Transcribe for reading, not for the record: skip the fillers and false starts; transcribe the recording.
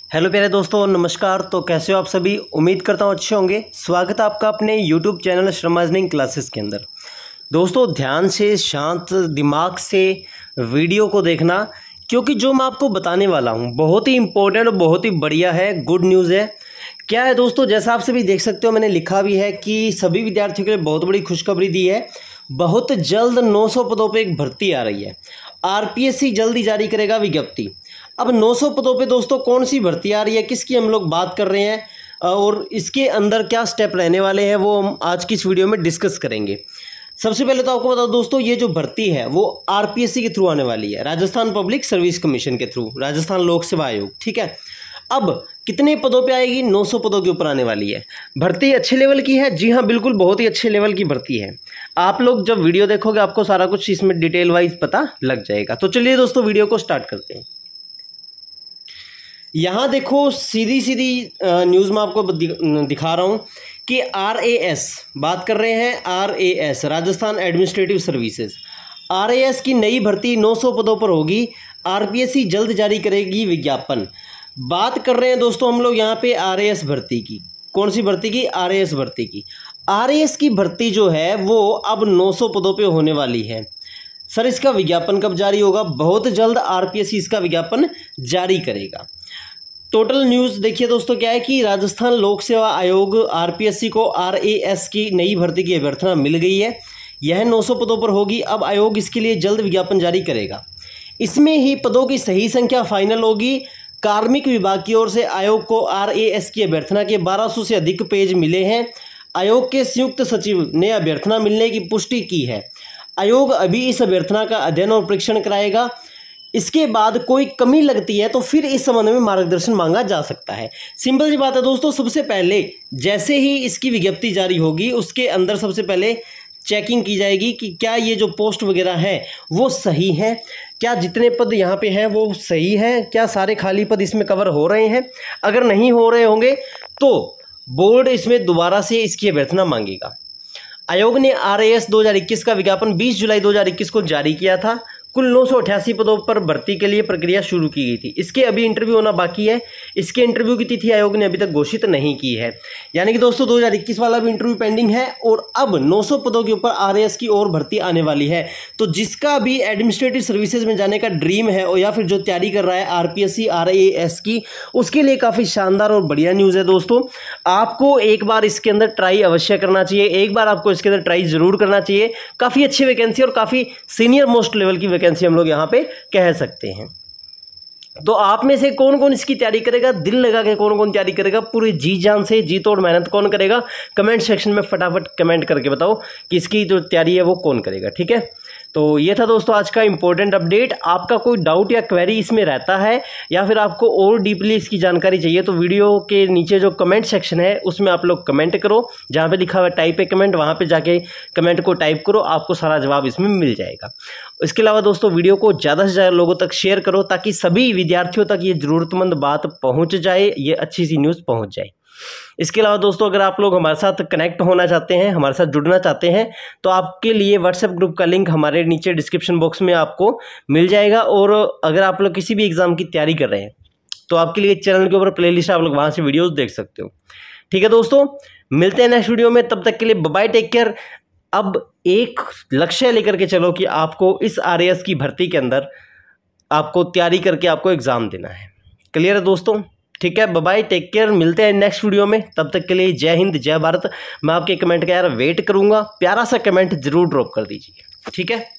Hello प्यारे दोस्तों, नमस्कार। तो कैसे हो आप सभी? उम्मीद करता हूँ अच्छे होंगे। स्वागत है आपका अपने यूट्यूब चैनल श्रमाजनिंग क्लासेस के अंदर। दोस्तों ध्यान से, शांत दिमाग से वीडियो को देखना, क्योंकि जो मैं आपको बताने वाला हूँ बहुत ही इंपॉर्टेंट और बहुत ही बढ़िया है, गुड न्यूज़ है। क्या है दोस्तों, जैसा आप सभी देख सकते हो, मैंने लिखा भी है कि सभी विद्यार्थियों के लिए बहुत बड़ी खुशखबरी दी है। बहुत जल्द 900 पदों पे एक भर्ती आ रही है। आरपीएससी जल्दी जारी करेगा विज्ञप्ति। अब 900 पदों पे दोस्तों कौन सी भर्ती आ रही है, किसकी हम लोग बात कर रहे हैं और इसके अंदर क्या स्टेप रहने वाले हैं, वो हम आज की इस वीडियो में डिस्कस करेंगे। सबसे पहले तो आपको बता दो दोस्तों, ये जो भर्ती है वो आरपीएससी के थ्रू आने वाली है, राजस्थान पब्लिक सर्विस कमीशन के थ्रू, राजस्थान लोक सेवा आयोग। ठीक है, अब कितने पदों पे आएगी? 900 पदों के ऊपर आने वाली है। भर्ती अच्छे लेवल की है, जी हाँ बिल्कुल, बहुत ही अच्छे लेवल की भर्ती है। आप लोग जब वीडियो देखोगे आपको सारा कुछ इसमें डिटेल वाइज पता लग जाएगा। तो चलिए दोस्तों वीडियो को स्टार्ट करते हैं। यहाँ देखो, सीधी सीधी न्यूज़ में आपको दिखा रहा हूँ कि RAS बात कर रहे हैं। RAS Rajasthan administrative services, RAS की नई भर्ती 900 पदों पर होगी। आरपीएससी जल्द जारी करेगी विज्ञापन। बात कर रहे हैं दोस्तों हम लोग यहाँ पे RAS भर्ती की। कौन सी भर्ती की? RAS भर्ती की। RAS की भर्ती जो है वो अब 900 पदों पे होने वाली है। सर इसका विज्ञापन कब जारी होगा? बहुत जल्द आरपीएससी इसका विज्ञापन जारी करेगा। टोटल न्यूज़ देखिए दोस्तों, क्या है कि राजस्थान लोक सेवा आयोग आरपीएससी को RAS की नई भर्ती की अभ्यर्थना मिल गई है। यह 900 पदों पर होगी। अब आयोग इसके लिए जल्द विज्ञापन जारी करेगा। इसमें ही पदों की सही संख्या फाइनल होगी। कार्मिक विभाग की ओर से आयोग को RAS की अभ्यर्थना के 1200 से अधिक पेज मिले हैं। आयोग के संयुक्त सचिव ने अभ्यर्थना मिलने की पुष्टि की है। आयोग अभी इस अभ्यर्थना का अध्ययन और परीक्षण कराएगा। इसके बाद कोई कमी लगती है तो फिर इस संबंध में मार्गदर्शन मांगा जा सकता है। सिंपल सी बात है दोस्तों, सबसे पहले जैसे ही इसकी विज्ञप्ति जारी होगी उसके अंदर सबसे पहले चेकिंग की जाएगी कि क्या ये जो पोस्ट वगैरह है वो सही है, क्या जितने पद यहाँ पे हैं वो सही है, क्या सारे खाली पद इसमें कवर हो रहे हैं। अगर नहीं हो रहे होंगे तो बोर्ड इसमें दोबारा से इसकी अभ्यर्थना मांगेगा। आयोग ने RAS 2021 का विज्ञापन 20 जुलाई 2021 को जारी किया था। कुल 988 पदों पर भर्ती के लिए प्रक्रिया शुरू की गई थी। इसके अभी इंटरव्यू होना बाकी है। इसके इंटरव्यू की तिथि आयोग ने अभी तक घोषित नहीं की है। यानी कि दोस्तों 2021 वाला भी इंटरव्यू पेंडिंग है और अब 900 पदों के ऊपर RAS की और भर्ती आने वाली है। तो जिसका भी एडमिनिस्ट्रेटिव सर्विसेज में जाने का ड्रीम है और या फिर जो तैयारी कर रहा है आरपीएससी RAS की, उसके लिए काफ़ी शानदार और बढ़िया न्यूज़ है दोस्तों। आपको एक बार इसके अंदर ट्राई अवश्य करना चाहिए। एक बार आपको इसके अंदर ट्राई जरूर करना चाहिए। काफ़ी अच्छी वैकेंसी और काफ़ी सीनियर मोस्ट लेवल की वैकेंसी हम लोग यहाँ पे कह सकते हैं। तो आप में से कौन कौन इसकी तैयारी करेगा, दिल लगा के कौन कौन तैयारी करेगा, पूरी जी जान से जी तोड़ मेहनत कौन करेगा? कमेंट सेक्शन में फटाफट कमेंट करके बताओ कि इसकी जो तैयारी है वो कौन करेगा। ठीक है, तो ये था दोस्तों आज का इंपॉर्टेंट अपडेट। आपका कोई डाउट या क्वेरी इसमें रहता है या फिर आपको और डीपली इसकी जानकारी चाहिए तो वीडियो के नीचे जो कमेंट सेक्शन है उसमें आप लोग कमेंट करो। जहाँ पे लिखा हुआ है टाइप ए कमेंट, वहाँ पे जाके कमेंट को टाइप करो, आपको सारा जवाब इसमें मिल जाएगा। इसके अलावा दोस्तों वीडियो को ज़्यादा से ज़्यादा लोगों तक शेयर करो ताकि सभी विद्यार्थियों तक ये ज़रूरतमंद बात पहुँच जाए, ये अच्छी सी न्यूज़ पहुँच जाए। इसके अलावा दोस्तों अगर आप लोग हमारे साथ कनेक्ट होना चाहते हैं, हमारे साथ जुड़ना चाहते हैं, तो आपके लिए व्हाट्सएप ग्रुप का लिंक हमारे नीचे डिस्क्रिप्शन बॉक्स में आपको मिल जाएगा। और अगर आप लोग किसी भी एग्ज़ाम की तैयारी कर रहे हैं तो आपके लिए चैनल के ऊपर प्लेलिस्ट है, आप लोग वहाँ से वीडियोज़ देख सकते हो। ठीक है दोस्तों, मिलते हैं नेक्स्ट वीडियो में, तब तक के लिए बाय बाय, टेक केयर। अब एक लक्ष्य लेकर के चलो कि आपको इस RAS की भर्ती के अंदर आपको तैयारी करके आपको एग्ज़ाम देना है। क्लियर है दोस्तों? ठीक है, बाय बाय, टेक केयर। मिलते हैं नेक्स्ट वीडियो में, तब तक के लिए जय हिंद जय भारत। मैं आपके कमेंट का यार वेट करूंगा। प्यारा सा कमेंट जरूर ड्रॉप कर दीजिए। ठीक है।